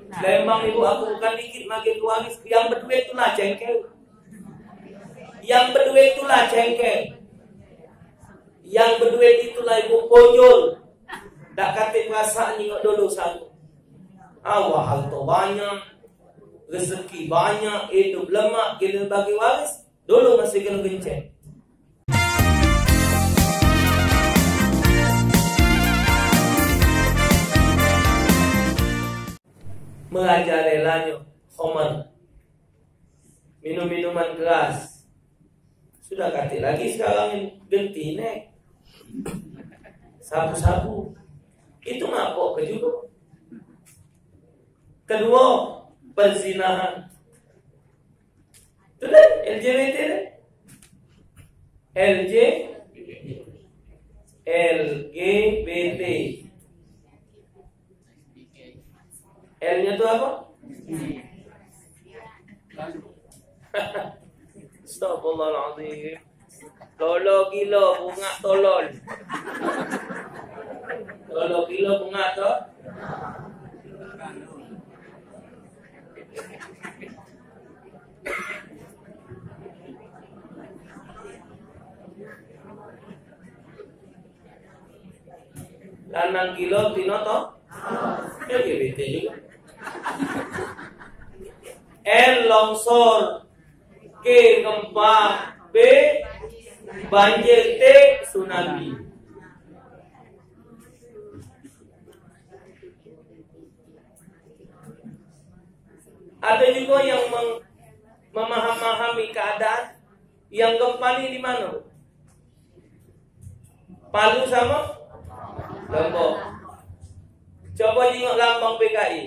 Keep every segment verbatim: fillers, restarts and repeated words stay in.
Lembang ibu aku bukan dikit makin waris. Yang berduit itulah cengkel. Yang berduit itulah cengkel. Yang berduit itulah ibu konyol. Tak kata perasaan ni dulu satu. Awak harta banyak, rezeki banyak, hidup lemak, kena bagi waris, dulu masih kena genceng. Mengajar relanya khamar, minum minuman keras. Sudah kata lagi sekarang genti nek sabu-sabu. Itu mabok ke juga. Kedua, perzinahan. Itu dah L G B T dah. L G L G B T. L-nya tu apa? Astagfirullahaladzim. Lolo gila bunga tolol. Lolo gila bunga tu. Lanang gila tino to. L G B T juga. L longsor, K gempa, B banjir, T tsunami. Ada juga yang mem memahami keadaan. Yang gempa ni di mana? Palu sama Lombok. Coba tengok lambang P K I.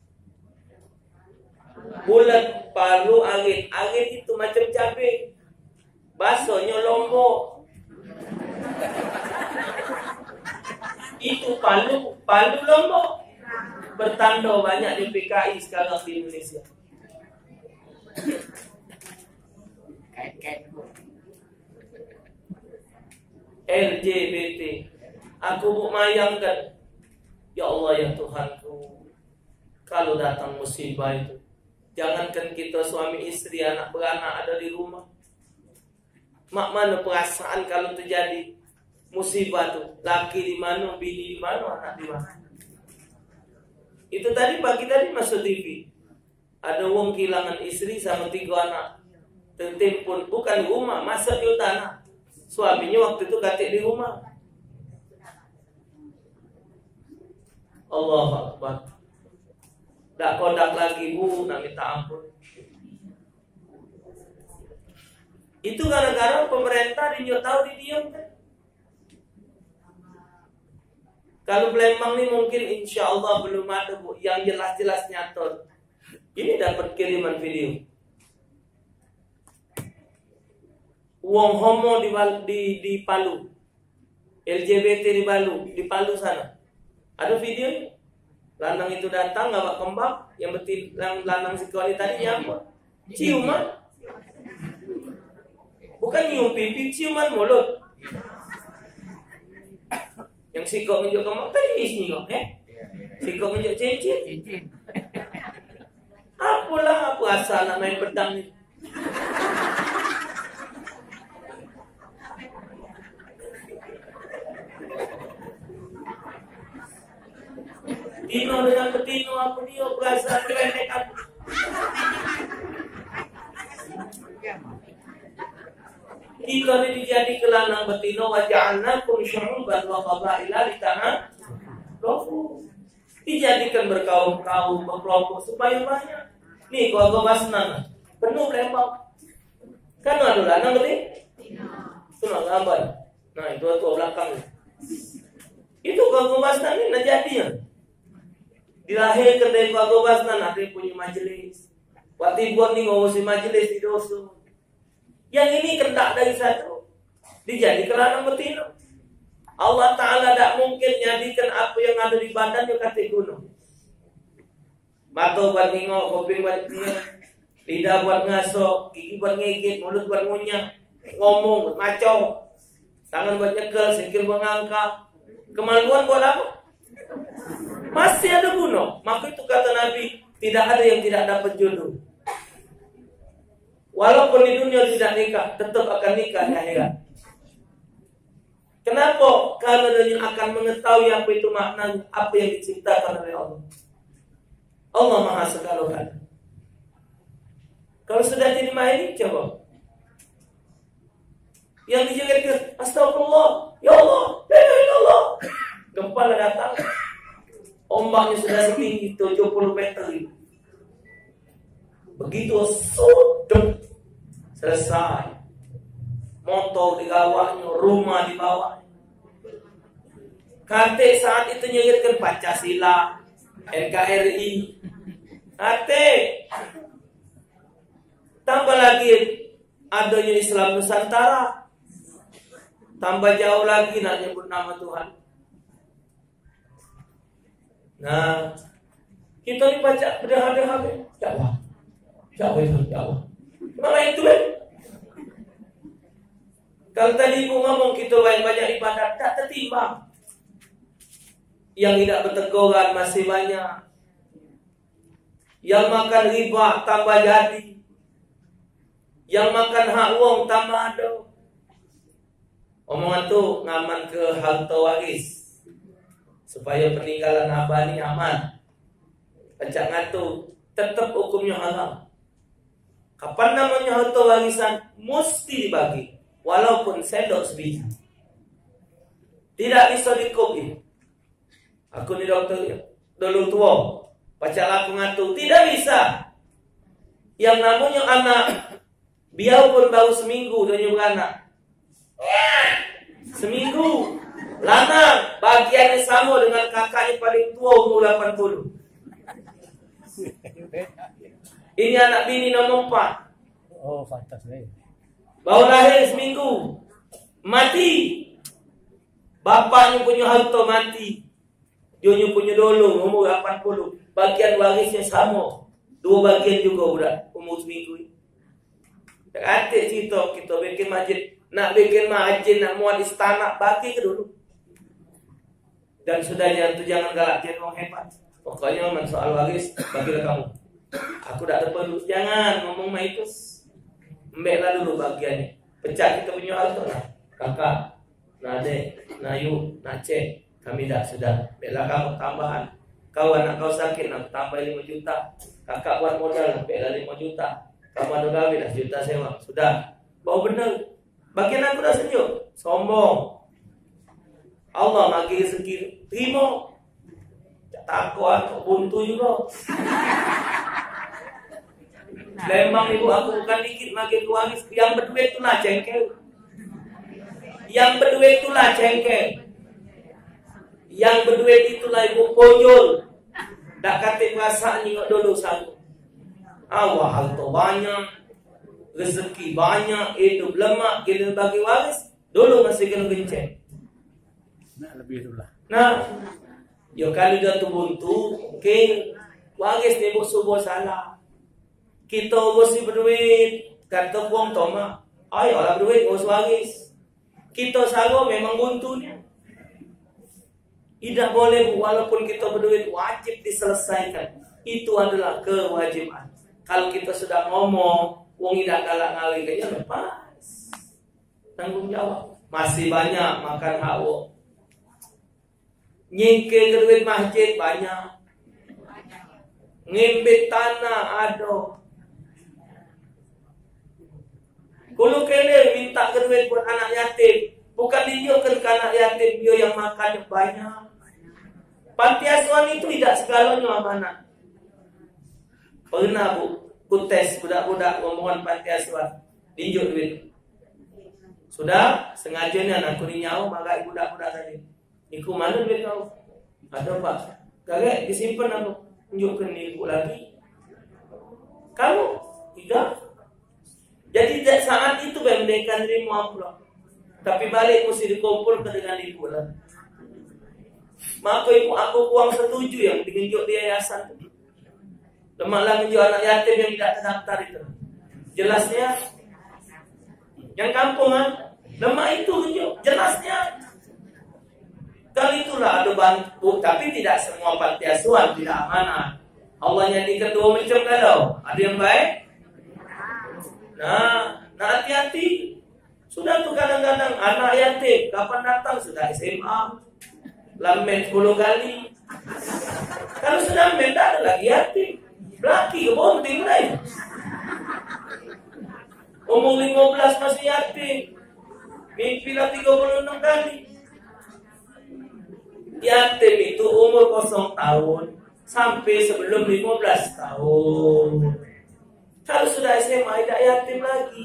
Bulan, Palu, Arit. Arit itu macam cabai. Bahasanya Lombok. Itu Palu, Palu Lombok. Bertanda banyak di P K I sekarang di Indonesia. L G B T. Aku buk mayangkan, ya Allah ya Tuhanku, kalau datang musibah itu, jangankan kita suami istri, anak beranak ada di rumah. Mak mana perasaan kalau terjadi musibah tu? Laki di mana, bini di mana, anak di mana? Itu tadi pagi tadi masuk T V. Ada wong kehilangan istri sama tiga anak. Tertimpun bukan rumah, masuk di tanah. Suaminya waktu itu katik di rumah. Allahu Akbar. Tak kodak lagi bu, nak minta ampun. Itu gara-gara pemerintah dia tahu didiamkan. Kalau Palembang ni mungkin insya Allah belum ada bu yang jelas-jelas nyata. Ini dapat kiriman video. Wong homo di di, di Palu, L G B T di Palu, di Palu sana. Ada video ni. Lanang itu datang ngabak kembang, yang betul lanang sekali tadi apa? Ciuman. Bukan nyium pipi, ciuman mulut. Yang sikok menunjuk kembang tadi isi kok, eh? Sikok menunjuk cincin. Apalah apa asal nak main pedang ni? Tino dengan betino apa dia berasa kerendek aku. Kita ni dijadi ke lanang betino wa ja'alnakum syu'uban wa qabaila lita'arafu. Dijadikan berkaum-kaum, berkelompok supaya banyak. Nih keluarga Basnan penuh Palembang. Kan ada lanang betino. Sunang gambar. Nah, itu tu belakang. Itu keluarga Basnan ni nak jadinya. Dilahirkan dari keluarga Basnan, ada yang punya majelis. Waktu buat ni ngurusi majelis di dosu. Yang ini kendak dari satu, dijadikan lanang betina. Allah Ta'ala tak mungkin jadikan apa yang ada di badan dia kata gunung. Mata buat ngingok, kuping buat ngingok, lidah buat ngasok, gigi buat ngigit, mulut buat ngunyah, ngomong buat macau, tangan buat nyekel, sikil buat ngangkat. Kemaluan buat apa? Masih ada guna. Maka itu kata Nabi, Tidak ada yang tidak dapat jodoh. Walaupun di dunia tidak nikah, tetap akan nikah di akhirat. Kenapa? Karena dia akan mengetahui apa itu makna, apa yang diciptakan oleh Allah. Allah Maha Segala-Galanya. Kalau sudah jadi mahir, coba. Yang dijelaskan, astagfirullah, ya Allah, la ilaha illallah. Gempa datang. Ombaknya sudah setinggi tujuh puluh meter. Begitu sudah selesai. Motor di bawahnya, rumah di bawah. Kate saat itu nyelirkan Pancasila, N K R I. Kate. Tambah lagi adanya Islam Nusantara. Tambah jauh lagi nak nyebut nama Tuhan. Nah, kita ni baca berdah-dah Jawa. Jawa itu Jawa. Mana itu kan? Kalau tadi ibu ngomong kita banyak-banyak ibadat, tak tertimbang. Yang tidak berteguran masih banyak. Yang makan riba tambah jadi. Yang makan hak wong tambah ada. Omongan tu ngaman ke harta waris supaya peninggalan abah ni aman. Pencak ngatu tetap hukumnya haram. Kapan namanya harta warisan mesti dibagi, walaupun sendok sebiji. Tidak bisa dikopi. Aku ni dokter dulu tua, baca laku ngatu tidak bisa. Yang namanya anak, biarpun baru seminggu dia beranak. Seminggu lanang bagiannya sama dengan kakaknya paling tua umur delapan puluh. Ini anak bini nomor empat. Oh, fantastis. Baru lahir seminggu mati. Bapaknya punya harta mati. Dia punya dulu umur delapan puluh. Bagian warisnya sama. Dua bagian juga udah umur seminggu. Atik cerita kita bikin masjid. Nak bikin masjid, nak muat istana, bagi ke dulu. Dan sudah jangan tu jangan galak jadi orang hebat. Pokoknya memang soal waris bagilah kamu. Aku tak terperlu. Jangan ngomong mah itu. Ambillah dulu bagiannya. Pecah kita punya harta lah. Kakak, Nade, Nayu, Nace, kami dah sudah. Ambillah kamu tambahan. Kau anak kau sakit, nak tambah lima juta. Kakak buat modal, ambillah lima juta. Kamu ada gawe dah juta sewa. Sudah. Bau benar. Bagian aku dah sejuk. Sombong. Allah bagi rezeki. Terima. Tak takut aku buntu juga. Lembang ibu aku bukan dikit bagi waris. Yang berduit itulah cengkel. Yang berduit itulah cengkel. Yang berduit itulah ibu pojol. Tak kata perasaan nyingok dulu satu. Awal harta banyak. Rezeki banyak, hidup lemak, kita bagi waris, dulu masih kena gencet. Nak lebih dulu lah. Nah, yo kalau dia tu buntu, okay, waris ni bos subuh salah. Kita bos si berduit, kata buang toma, ayo lah berduit bos waris. Kita salah memang buntunya. Tidak boleh walaupun kita berduit wajib diselesaikan. Itu adalah kewajiban. Kalau kita sudah ngomong wong tidak galak ngalih kayaknya lepas. Tanggung jawab. Masih banyak makan hak wong. Nyingkir duit masjid banyak. Ngimbit tanah ada. Kulo kene minta duit buat anak yatim. Bukan dijualkan ke anak yatim, dia yang makannya banyak. Panti asuhan itu tidak segalanya amanah. Pernah bu Kutes budak-budak ngomongan panti asuhan tinjuk duit. Sudah sengajanya anak kuni nyawa maka budak-budak tadi. Iku mana duit kau? Ada pak. Kagak disimpan aku. Tunjukkan ibu lagi. Kamu tidak. Jadi saat itu membedakan dirimu amplop. Tapi balik mesti dikumpulkan dengan ibu lah. Maka ibu aku uang setuju yang ditunjuk di yayasan. Lemaklah menjual anak yatim yang tidak terdaftar itu. Jelasnya yang kampung kan, lemak itu tunjuk jelasnya. Kali itulah ada bantu, tapi tidak semua panti asuhan tidak amanah. Allah nyadikan dua macam kalau. Ada yang baik. Nah, nah hati-hati. Sudah tuh kadang-kadang anak yatim kapan datang sudah S M A. Lamen sepuluh kali. Kalau sudah men tak ada lagi yatim. Laki ke bonding lain. Umur lima belas masih yatim. Mimpi lah tiga puluh enam kali. Yatim itu umur kosong tahun sampai sebelum lima belas tahun. Kalau sudah S M A tidak yatim lagi.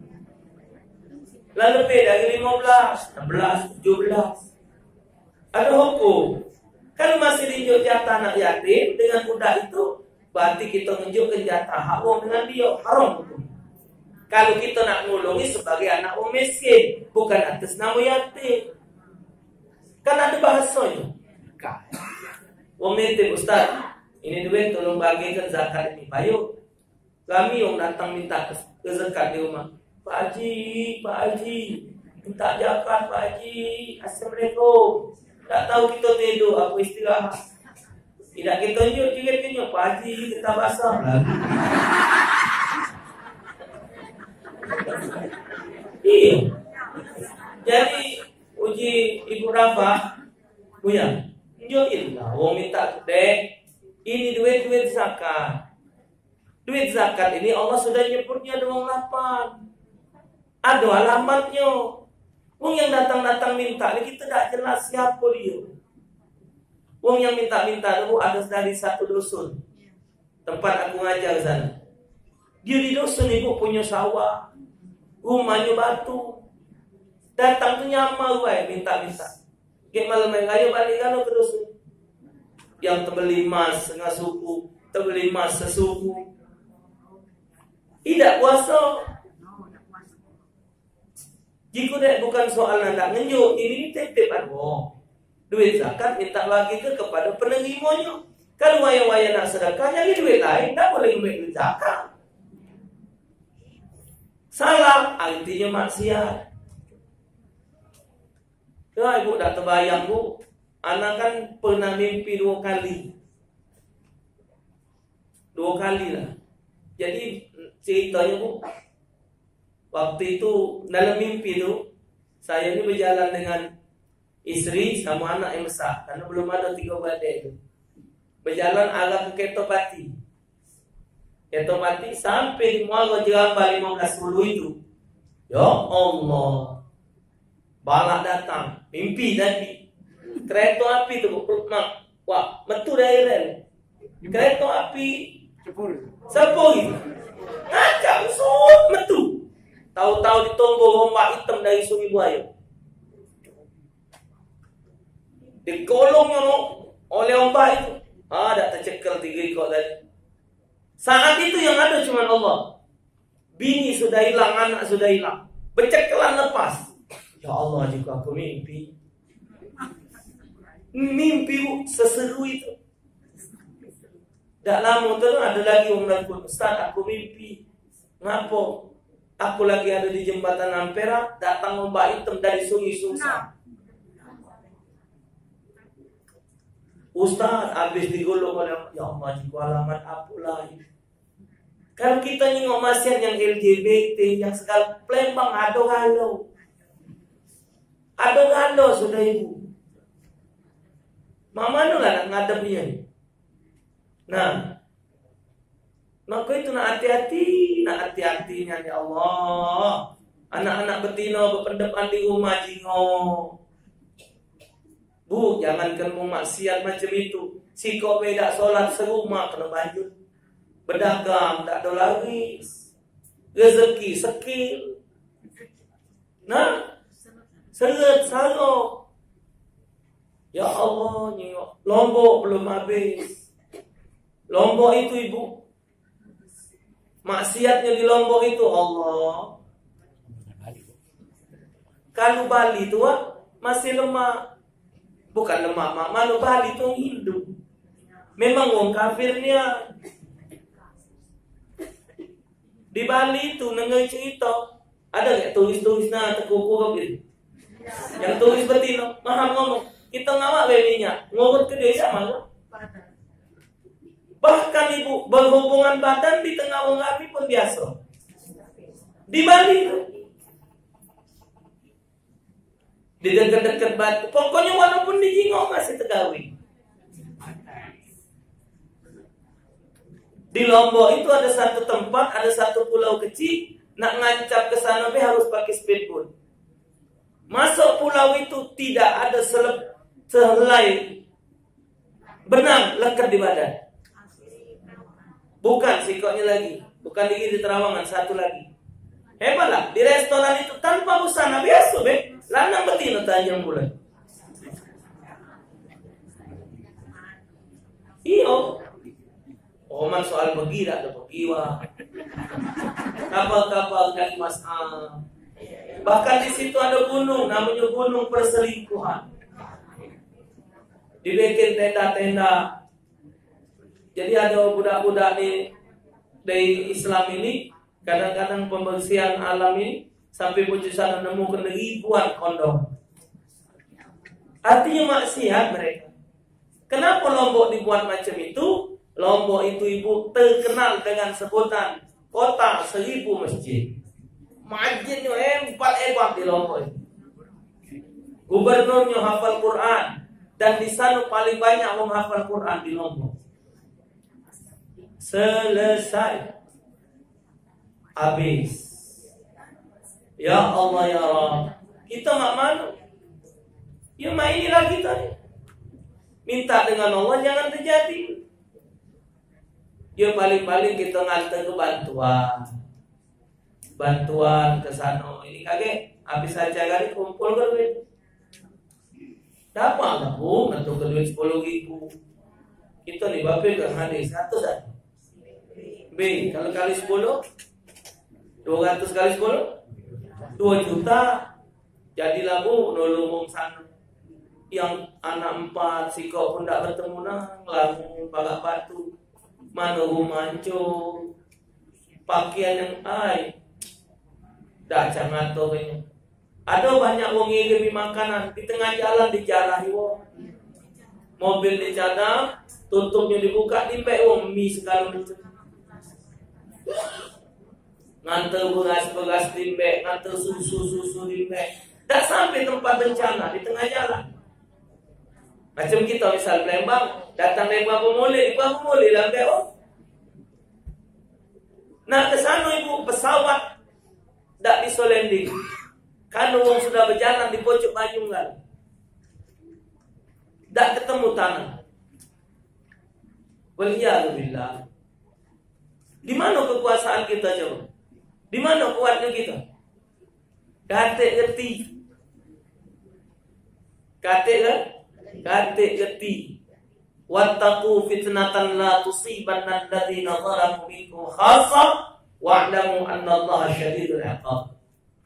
Lalu lebih dari lima belas, enam belas, tujuh belas. Ada hukum. Kalau masih diunjuk jatah anak yatim dengan budak itu, berarti kita menunjukkan jatah hak wong dengan dia, haram hukum. Kalau kita nak nolongi sebagai anak wong miskin, bukan atas nama yatim. Kan ada bahasanya. Wong yatim, Ustaz, ini duit tolong bagikan zakat ini. Bayu, kami yang datang minta ke zakat di rumah. Pak Haji, Pak Haji, minta zakat Pak Haji. Assalamualaikum. Tak tahu kita tidur, apa istirahat. Tidak kita tunjuk juga Pak Haji, kita basah. Iya. Jadi uji Ibu Rafa punya. Tunjukin lah, wong minta dek. Ini duit-duit zakat. Duit zakat ini Allah sudah nyebutnya dua puluh delapan. Ada alamatnya. Wong yang datang-datang minta ini kita tidak jelas siapa dia. Wong yang minta-minta itu ada dari satu dusun. Tempat aku ngajar sana. Dia di dusun ibu punya sawah. Rumahnya batu. Datang tu nyamar wae minta-minta. Kayak malam ayo balik kan ke dusun. Yang terbeli emas setengah suku, terbeli emas sesuku. Tidak puasa. Jika dia bukan soal nak ngenjuk, ini titip aku. Duit zakat minta bagi ke kepada penerimanya. Kalau waya-waya nak sedekah, jadi duit lain, tak boleh ambil duit zakat. Salah, artinya maksiat. Ya, ibu dah terbayang bu, anak kan pernah mimpi dua kali. Dua kali lah. Jadi ceritanya bu, waktu itu dalam mimpi itu saya ini berjalan dengan istri sama anak yang besar karena belum ada tiga badai itu. Berjalan arah ke Ketopati. Ketopati sampai di Muara Jeramba lima belas sepuluh itu. Ya Allah. Balak datang, mimpi tadi. Kereta api itu mak, wah, metu dari rel. Kereta api sepul. Sepul. Ngacak sud metu. Tahu-tahu ditonggol ombak hitam dari Sungai Buaya. Digolongnya no, oleh ombak itu. Ah, dah tercekel tiga ekor tadi. Saat itu yang ada cuma Allah. Bini sudah hilang, anak sudah hilang. Bercekelan lepas. Ya Allah, jika aku mimpi. Mimpi seseru itu. Tak lama tu ada lagi orang bilang, Ustaz, aku mimpi. Ngapa? Aku lagi ada di jembatan Ampera, datang ombak hitam dari Sungai Sungsang. Ustaz, habis digolong oleh ya Allah, jika alamat apa lagi. Kalau kita nyengok masyarakat yang L G B T, yang segala Palembang ada galau. Ada galau sudah ibu. Mama nu lah nak ngadepnya ni. Nah, maka itu nak hati-hati, nak hati-hatinya ya Allah. Anak-anak betina berpendepan di rumah jingo. Bu, jangan kamu maksiat macam itu. Si kau beda solat serumah kena baju. Berdagang tak ada laris. Rezeki sekil. Nah, seret saro. Ya Allah, nyok. Lombok belum habis. Lombok itu ibu. Maksiatnya di Lombok itu Allah. Kalau Bali itu masih lemah. Bukan lemah, mak. Malu Bali itu Hindu. Memang orang kafirnya. Di Bali itu nengai cerita. Ada gak tulis-tulis nah tekuku gitu. Yang tulis betina, maham ngomong. Kita ngawak belinya. Ngurut ke desa mana? Bahkan ibu berhubungan badan di tengah wong api pun biasa. Di Bali itu. Di dekat-dekat batu. Pokoknya walaupun di Jinggo masih tegawi. Di Lombok itu ada satu tempat, ada satu pulau kecil, nak ngancap ke sana harus pakai speedboat. Masuk pulau itu tidak ada selep, sehelai benang lekat di badan. Bukan sikoknya lagi, bukan di Terawangan, satu lagi. Hebatlah di restoran itu tanpa busana biasa, be. Lanang betina tajam mulai. Iyo. Oman soal begira ada begiwa. Kapal-kapal dari Mas A. Bahkan di situ ada gunung, namanya gunung perselingkuhan. Dibikin tenda-tenda. Jadi ada budak-budak di dari Islam ini, kadang-kadang pembersihan alam ini sampai bocah sana nemukan ribuan kondom. Artinya maksiat mereka. Kenapa Lombok dibuat macam itu? Lombok itu ibu terkenal dengan sebutan kota seribu masjid. Masjidnya hebat-hebat di Lombok. Gubernurnya hafal Quran dan di sana paling banyak orang hafal Quran di Lombok. Selesai. Habis. Ya Allah ya Rabb. Kita mak malu. Ya mainilah kita nih. Minta dengan Allah jangan terjadi. Ya paling-paling kita nganter ke bantuan. Bantuan ke sana. Ini kage habis saja kali kumpul ke duit. Dapat enggak bu? Ngantuk ke duit sepuluh ribu. Kita nih bapak kan hadis satu saja. B kalau kali sepuluh dua ratus kali sepuluh dua juta. Jadilah bu nolong sana. Yang anak empat sikok pun tak bertemu nang langsung balak batu. Mana rumah hancur. Pakaian yang ay dah jangan tahu kayaknya. Ada banyak wong ngirimi makanan di tengah jalan dijarahi wong. Mobil dicadang, tutupnya dibuka, dipek wong mie segala macam. Nganter beras-beras dimbek, nganter susu-susu dimbek. Tak sampai tempat bencana di tengah jalan. Macam kita misal Palembang, datang dari Bapak Muli, Bapak Muli lah be oh. Nah ke sana ibu pesawat tak bisa landing. Karena orang sudah berjalan di pojok Bajungan. Tak ketemu tanah. Waliyahulillah. Di mana kekuasaan kita coba? Di mana kuatnya kita? Katik geti. Katik kan? Katik geti. Wattaqu fitnatan la tusibanna alladziina zalamu minkum khassah wa'lamu annallaha syadidul 'iqab.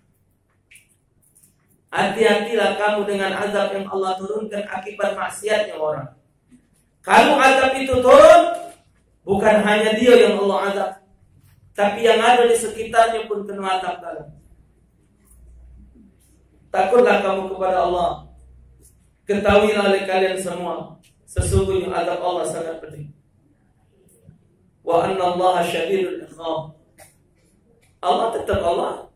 Hati-hatilah kamu dengan azab yang Allah turunkan akibat maksiatnya orang. Kalau azab itu turun, bukan hanya dia yang Allah azab, tapi yang ada di sekitarnya pun kena azab dalam. Takutlah kamu kepada Allah. Ketahuilah oleh kalian semua, sesungguhnya azab Allah sangat pedih. Wa anna Allah syadidul 'iqab. Allah tetap Allah.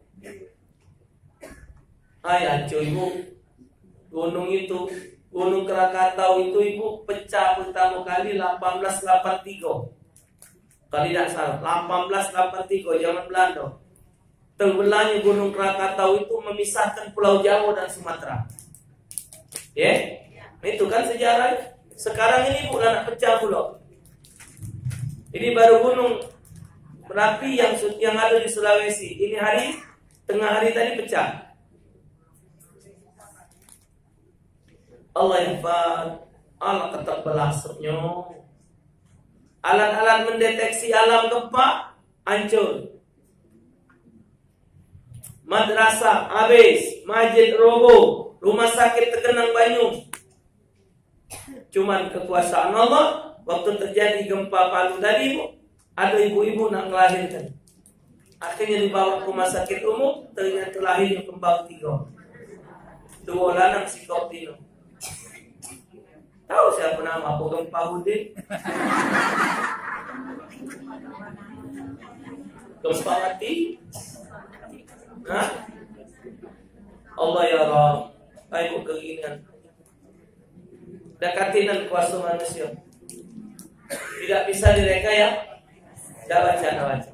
Ayah ibu, gunung itu, gunung Krakatau itu ibu pecah pertama kali delapan belas delapan puluh tiga. Kalau tidak salah, delapan belas delapan puluh tiga zaman Belanda. Terbelahnya gunung Krakatau itu memisahkan Pulau Jawa dan Sumatera. Ya, yeah? Itu kan sejarah. Sekarang ini bukan pecah pulau. Ini baru gunung Merapi yang yang ada di Sulawesi. Ini hari tengah hari tadi pecah. Allah yang fad, Allah tetap belasuknya. Alat-alat mendeteksi alam gempa hancur. Madrasah habis, masjid roboh, rumah sakit tergenang banyu. Cuman kekuasaan Allah. Waktu terjadi gempa Palu tadi, ada ibu-ibu nak melahirkan. Akhirnya dibawa ke rumah sakit umum, ternyata lahirnya kembang tiga. Dua lanang sikap tino. Tahu siapa nama apa gempa Hudin? Kau sepakati? Hah? Allah ya Rabb, ayo keinginan. Dekatinan kuasa manusia. Tidak bisa direka ya. Dah baca, dah baca.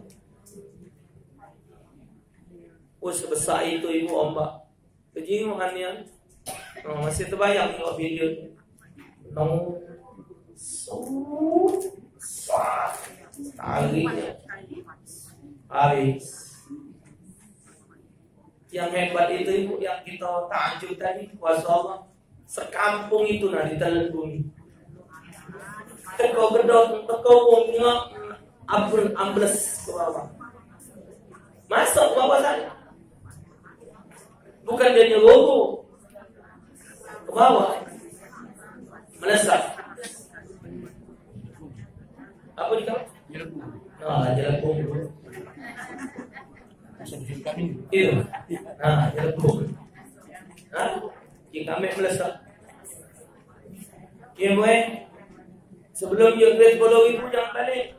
Oh sebesar itu ibu ombak. Keji makannya. Oh, masih terbayang tengok video. No. So. Sah. Talinya. Habis. Yang hebat itu ibu yang kita takjub tadi kuasa Allah. Sekampung itu nah ditelan bumi. Teko gedong, teko wongnya abun ambles ke bawah. Masuk ke bawah sana. Bukan dia nyelobo ke bawah, melesat. Apa dia? Nah, jelekung. Itu. Nah, jelekung. Nah, jika kami melesat. Ya boy, sebelum you grade follow ibu jangan balik.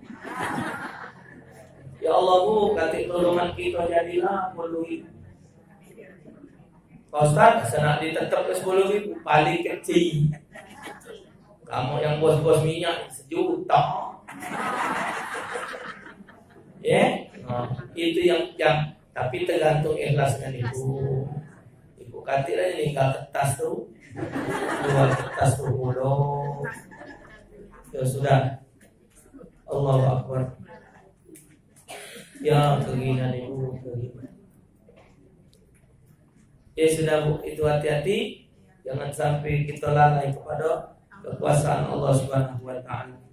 Ya Allah bu, kata tolongan kita jadilah follow ibu. Pak Ustaz, saya nak ditetap ke sepuluh ribu paling kecil. Kamu yang bos-bos minyak sejuta. Ya, yeah? Nah, itu yang yang tapi tergantung ikhlasnya ibu. Ibu katil aja nih kalau kertas tuh, dua kertas berpuluh. Ya sudah. Allahu Akbar. Ya keinginan ibu, keinginan. Ya sudah bu, itu hati-hati. Jangan sampai kita lalai kepada kekuasaan Allah Subhanahu wa Ta'ala.